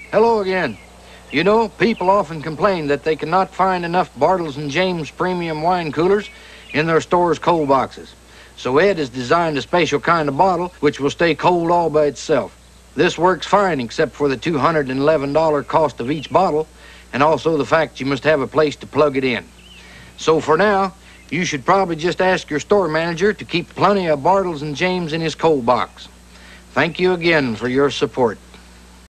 Hello again. You know, people often complain that they cannot find enough Bartles Jaymes premium wine coolers in their store's cold boxes. So Ed has designed a special kind of bottle which will stay cold all by itself. This works fine except for the $211 cost of each bottle, and also the fact you must have a place to plug it in. So for now, you should probably just ask your store manager to keep plenty of Bartles Jaymes in his cold box. Thank you again for your support.